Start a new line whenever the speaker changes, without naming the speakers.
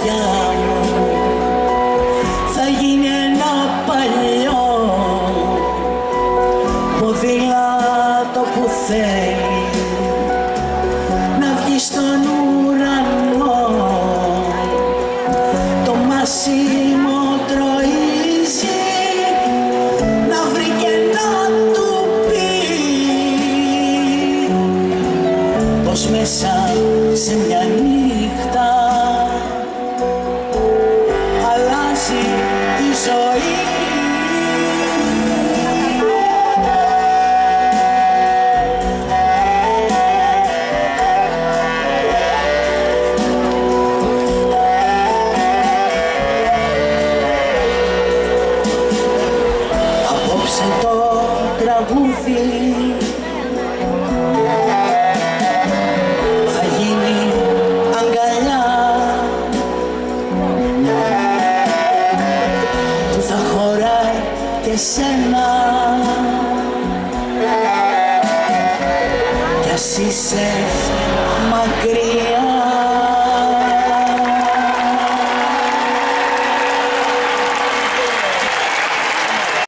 καρδιά μου θα γίνει ένα παλιό ποδήλατο που θέλει να βγει στον ουρανό. Το Μάσιμο τροίζει να βρει και να του πει πως μέσα σε μια νύχτα αλλάζει η ζωή. Απόψε το τραγούδι θα γίνει αγκαλιά που θα χωράει και σένα κι ας είσαι